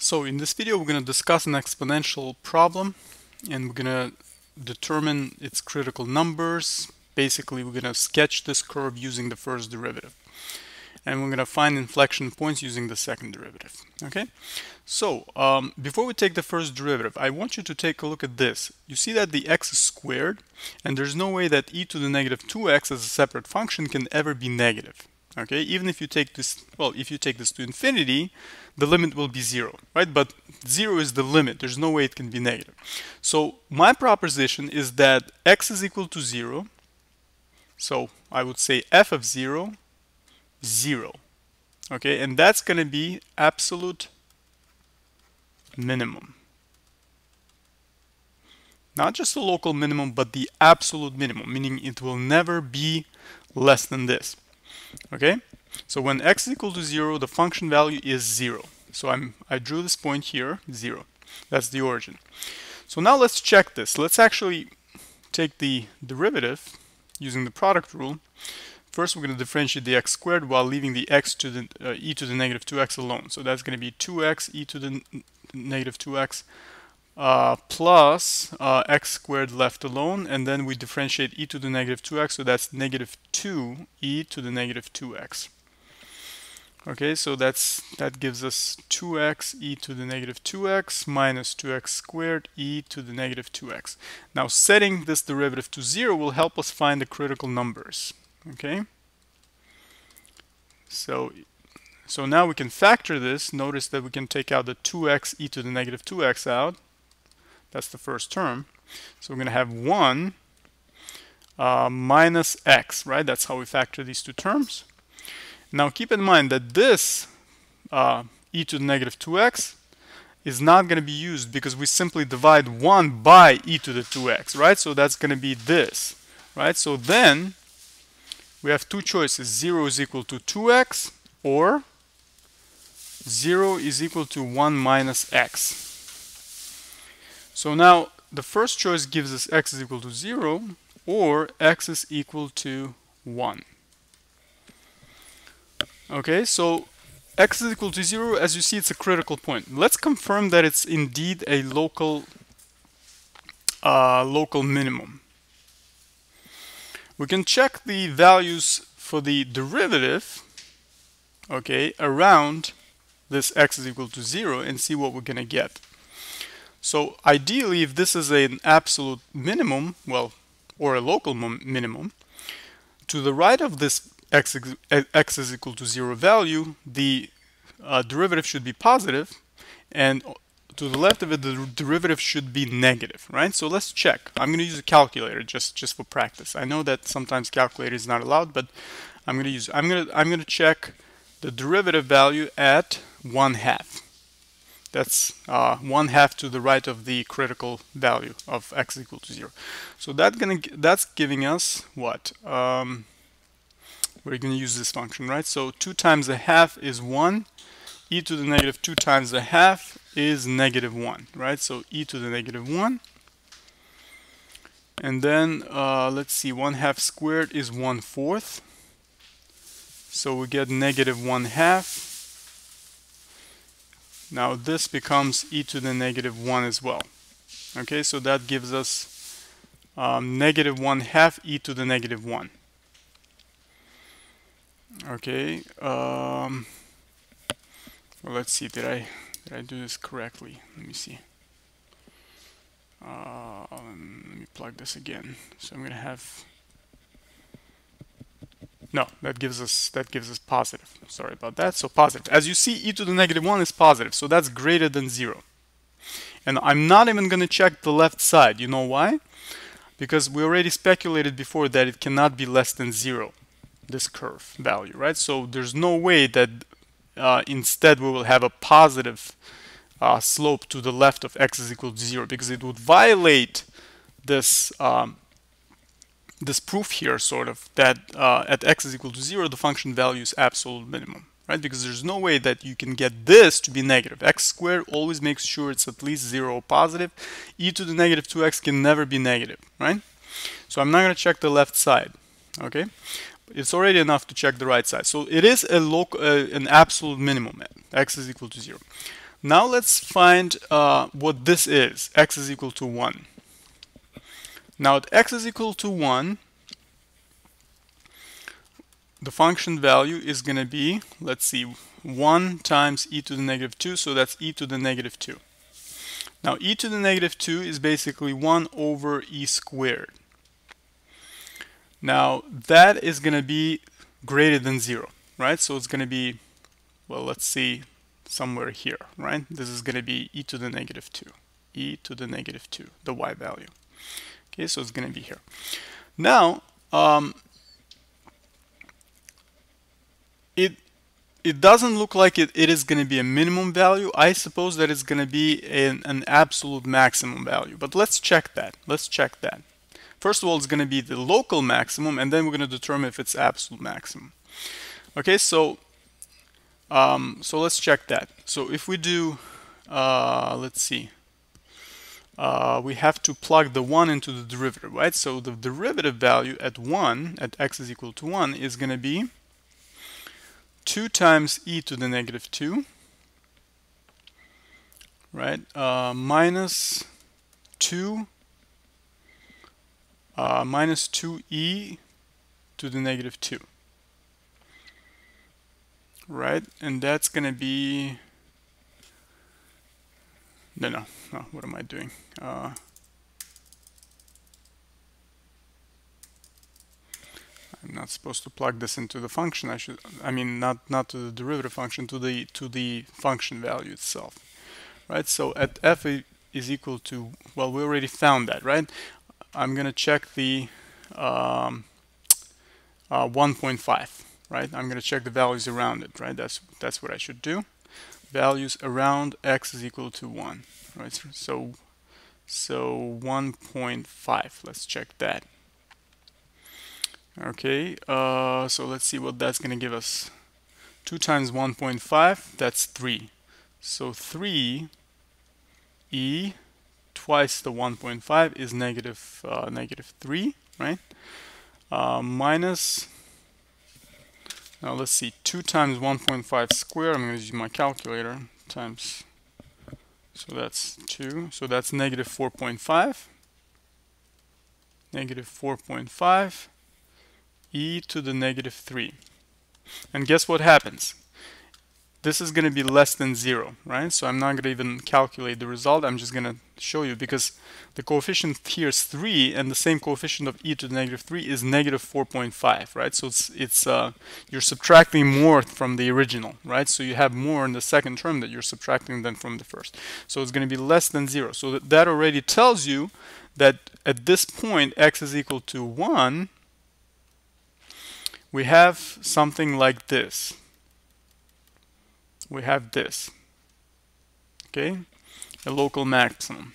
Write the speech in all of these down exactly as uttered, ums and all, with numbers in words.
So in this video we're going to discuss an exponential problem, and we're going to determine its critical numbers. Basically we're going to sketch this curve using the first derivative, and we're going to find inflection points using the second derivative. Okay, so um, before we take the first derivative, I want you to take a look at this. You see that the x is squared, and there's no way that e to the negative two x as a separate function can ever be negative. Okay, even if you take this, well, if you take this to infinity, the limit will be zero, right? But zero is the limit. There's no way it can be negative. So my proposition is that x is equal to zero. So I would say f of zero, zero. Okay, and that's going to be absolute minimum. Not just the local minimum, but the absolute minimum, meaning it will never be less than this. Okay, so when x is equal to zero, the function value is zero. So I'm I drew this point here, zero. That's the origin. So now let's check this. Let's actually take the derivative using the product rule. First, we're going to differentiate the x squared while leaving the x to the uh, e to the negative two x alone. So that's going to be two x e to the negative two x uh, plus uh, x squared left alone, and then we differentiate e to the negative two x, so that's negative two e to the negative two x. Okay, so that's that gives us two x e to the negative two x minus two x squared e to the negative two x. Now setting this derivative to zero will help us find the critical numbers. Okay, so so now we can factor this. Notice that we can take out the two x e to the negative two x out. That's the first term. So we're going to have one uh, minus x, right? That's how we factor these two terms. Now keep in mind that this uh, e to the negative two x is not going to be used because we simply divide one by e to the two x, right? So that's going to be this, right? So then we have two choices. zero is equal to two x, or zero is equal to one minus x. So now the first choice gives us x is equal to zero, or x is equal to one. Okay, so x is equal to zero, as you see, it's a critical point. Let's confirm that it's indeed a local uh, local minimum. We can check the values for the derivative, okay, around this x is equal to zero and see what we're going to get. So ideally, if this is an absolute minimum, well, or a local minimum, to the right of this x, x is equal to zero value, the uh, derivative should be positive, and to the left of it, the derivative should be negative, right? So let's check. I'm going to use a calculator just just for practice. I know that sometimes calculator is not allowed, but I'm going to use. I'm going to I'm going to check the derivative value at one half. That's uh, one half to the right of the critical value of x equal to zero. So that gonna that's giving us what? Um, we're going to use this function, right? So two times a half is one. E to the negative two times a half is negative one, right? So e to the negative one. And then uh, let's see, one half squared is one fourth. So we get negative one half. Now this becomes e to the negative one as well. Okay, so that gives us um, negative one half e to the negative one. Okay, um, well, let's see, did I did I do this correctly? Let me see. Uh, let me plug this again. So I'm going to have. No, that gives us that gives us positive. Sorry about that. So positive. As you see, e to the negative one is positive, so that's greater than zero. And I'm not even going to check the left side. You know why? Because we already speculated before that it cannot be less than zero, this curve value, right? So there's no way that uh, instead we will have a positive uh, slope to the left of x is equal to zero, because it would violate this um, this proof here, sort of, that uh, at x is equal to zero, the function value is absolute minimum, right? Because there's no way that you can get this to be negative. X squared always makes sure it's at least zero or positive. E to the negative two x can never be negative, right? So I'm not going to check the left side, okay? It's already enough to check the right side. So it is a local, uh, an absolute minimum. X is equal to zero. Now let's find uh, what this is. X is equal to one. Now at x is equal to one, the function value is going to be, let's see, one times e to the negative two, so that's e to the negative two. Now e to the negative two is basically one over e squared. Now that is going to be greater than zero, right? So it's going to be, well, let's see, somewhere here, right? This is going to be e to the negative two, e to the negative two, the y value. Okay, so it's going to be here. Now, um, it it doesn't look like it, it is going to be a minimum value. I suppose that it's going to be an, an absolute maximum value, but let's check that. Let's check that. First of all, it's going to be the local maximum, and then we're going to determine if it's absolute maximum. Okay, so um, so let's check that. So if we do, uh, let's see, uh, we have to plug the one into the derivative, right? So the derivative value at one, at x is equal to one, is going to be two times e to the negative two, right, uh, minus two uh, minus two e to the negative two, right, and that's going to be, no, no, no, what am I doing? Uh, I'm not supposed to plug this into the function. I should, I mean, not not to the derivative function, to the to the function value itself, right? So at f is equal to, well, we already found that, right? I'm gonna check the um, uh, one point five, right? I'm gonna check the values around it, right? That's that's what I should do. Values around x is equal to one, right? So so one point five. Let's check that. Okay, uh, so let's see what that's going to give us. two times one point five, that's three. So three e twice the one point five is negative, uh, negative three, right? Uh, minus, now let's see, two times one point five squared, I'm going to use my calculator, times, so that's two, so that's negative four point five. Negative four point five. E to the negative three. And guess what happens? This is going to be less than zero, right? So I'm not going to even calculate the result. I'm just going to show you, because the coefficient here is three, and the same coefficient of e to the negative three is negative four point five, right? So it's, it's uh, you're subtracting more from the original, right? So you have more in the second term that you're subtracting than from the first. So it's going to be less than zero. So that, that already tells you that at this point, x is equal to one, we have something like this. We have this, okay, a local maximum.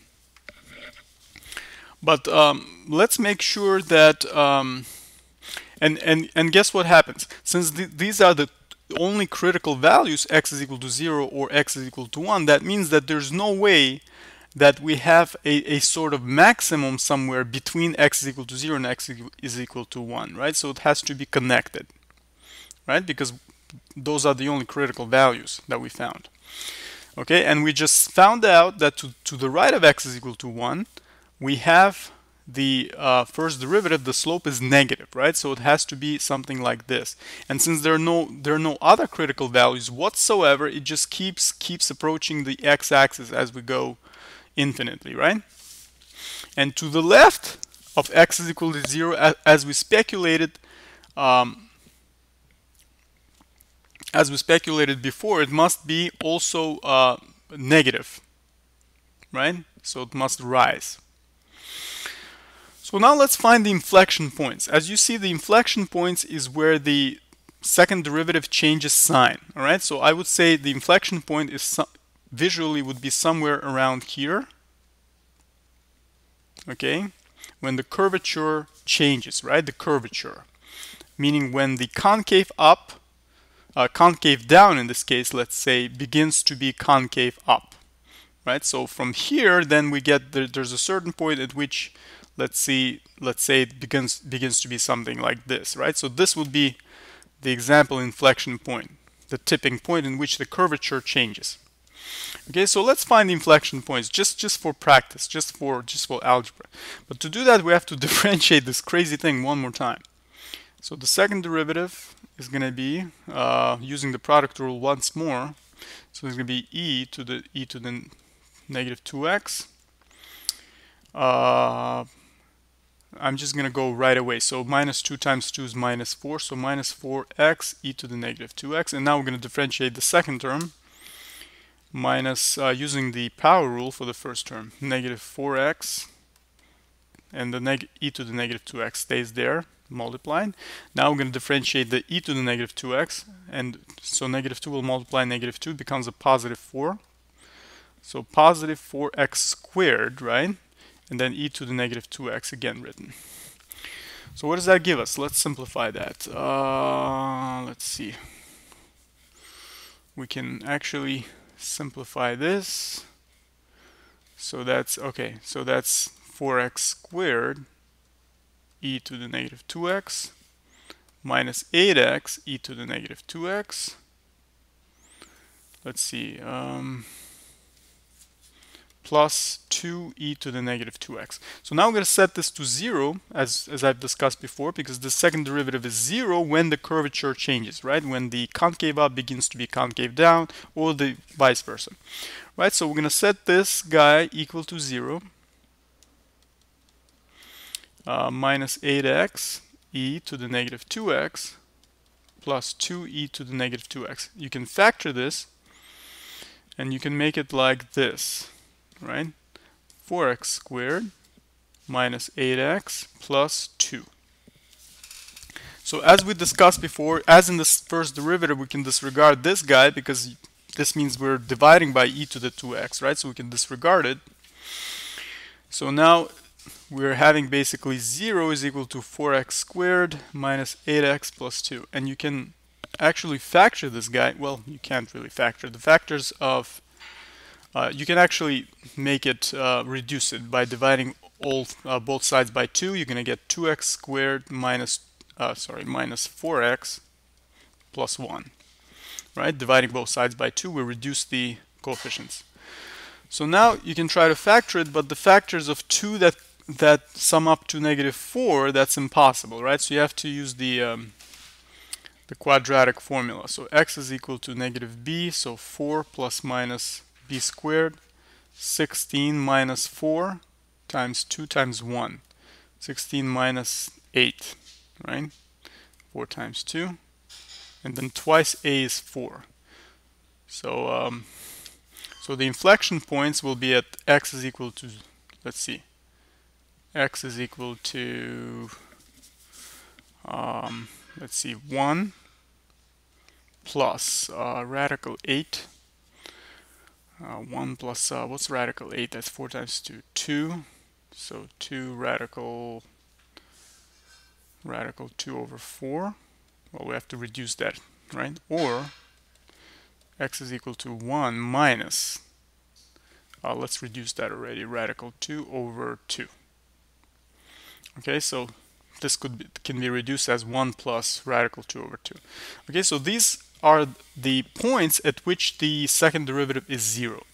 But um, let's make sure that, um, and, and, and guess what happens? Since th these are the only critical values, x is equal to zero or x is equal to one, that means that there's no way that we have a, a sort of maximum somewhere between x is equal to zero and x is equal to one, right? So it has to be connected, right? Because those are the only critical values that we found. Okay, and we just found out that to, to the right of x is equal to one, we have the uh, first derivative, the slope is negative, right? So it has to be something like this. And since there are no there are no other critical values whatsoever, it just keeps keeps approaching the x-axis as we go infinitely, right? And to the left of x is equal to zero, as, as we speculated, um, as we speculated before, it must be also uh, negative, right? So it must rise. So now let's find the inflection points. As you see, the inflection points is where the second derivative changes sign. All right, so I would say the inflection point is so visually would be somewhere around here. Okay, when the curvature changes, right? The curvature, meaning when the concave up, uh, concave down in this case, let's say, begins to be concave up, right? So from here, then we get the, there's a certain point at which, let's see, let's say it begins begins to be something like this, right? So this would be the example inflection point, the tipping point in which the curvature changes. Okay, so let's find the inflection points just just for practice, just for just for algebra. But to do that, we have to differentiate this crazy thing one more time. So the second derivative is going to be uh, using the product rule once more. So it's going to be e to the e to the negative two x. Uh, I'm just going to go right away. So minus two times two is minus four. So minus four x e to the negative two x. And now we're going to differentiate the second term. Minus, uh, using the power rule for the first term, negative four x. And the neg e to the negative two x stays there, multiplied. Now we're going to differentiate the e to the negative two x. And so negative two will multiply negative two, becomes a positive four. So positive four x squared, right? And then e to the negative two x again written. So what does that give us? Let's simplify that. Uh, let's see. We can actually simplify this. So that's, okay, so that's four x squared e to the negative two x minus eight x e to the negative two x. Let's see. Um, plus two e to the negative two x. So now I'm going to set this to zero, as, as I've discussed before, because the second derivative is zero when the curvature changes, right? When the concave up begins to be concave down, or the vice versa. Right, so we're going to set this guy equal to zero. Uh, minus eight x e to the negative two x plus two e to the negative two x. You can factor this, and you can make it like this. Right? four x squared minus eight x plus two. So as we discussed before, as in the first derivative, we can disregard this guy because this means we're dividing by e to the two x, right? So we can disregard it. So now we're having basically zero is equal to four x squared minus eight x plus two. And you can actually factor this guy. Well, you can't really factor the factors of Uh, you can actually make it, uh, reduce it by dividing all uh, both sides by two. You're going to get two x squared minus, uh, sorry, minus four x plus one. Right? Dividing both sides by two, we reduce the coefficients. So now you can try to factor it, but the factors of two that that sum up to negative four, that's impossible, right? So you have to use the um, the quadratic formula. So x is equal to negative b, so four plus minus b squared, sixteen minus four times two times one, sixteen minus eight, right? four times two, and then twice a is four. So um, so the inflection points will be at x is equal to, let's see, x is equal to, um, let's see, one plus uh, radical eight. Uh, one plus, uh, what's radical eight? That's four times two, two. So two radical, radical two over four. Well, we have to reduce that, right? Or x is equal to one minus, uh, let's reduce that already, radical two over two. Okay, so this could be, can be reduced as one plus radical two over two. Okay, so these are the points at which the second derivative is zero.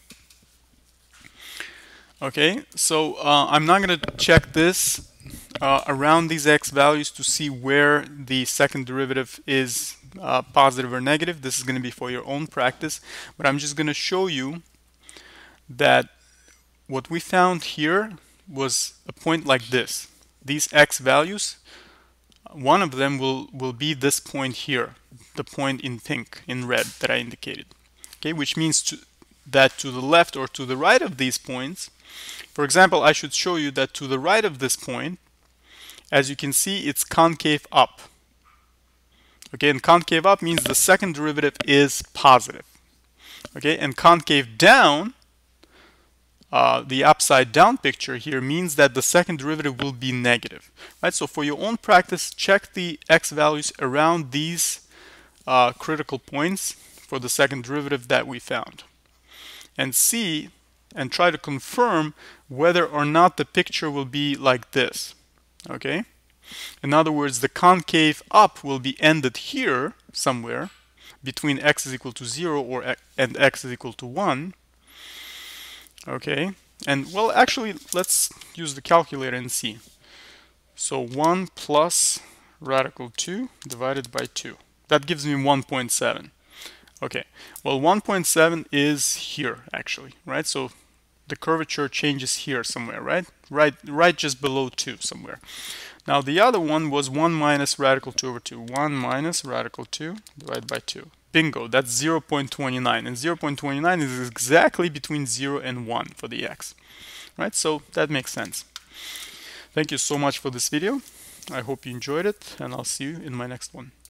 Okay, so uh, I'm not going to check this uh, around these x values to see where the second derivative is uh, positive or negative. This is going to be for your own practice, but I'm just going to show you that what we found here was a point like this. These x values, one of them will, will be this point here, the point in pink, in red that I indicated. Okay, which means to, that to the left or to the right of these points, for example, I should show you that to the right of this point, as you can see, it's concave up. Okay, and concave up means the second derivative is positive. Okay, and concave down, Uh, the upside down picture here means that the second derivative will be negative, right? So for your own practice, check the x values around these uh, critical points for the second derivative that we found, and see and try to confirm whether or not the picture will be like this. Okay, in other words, the concave up will be ended here somewhere between x is equal to zero or and x is equal to one. Okay, and well, actually, let's use the calculator and see. So one plus radical two divided by two. That gives me one point seven. Okay, well, one point seven is here, actually, right? So the curvature changes here somewhere, right? Right, right just below two somewhere. Now the other one was one minus radical two over two. one minus radical two divided by two. Bingo, that's zero point two nine. And zero point two nine is exactly between zero and one for the x. Right, so that makes sense. Thank you so much for this video. I hope you enjoyed it, and I'll see you in my next one.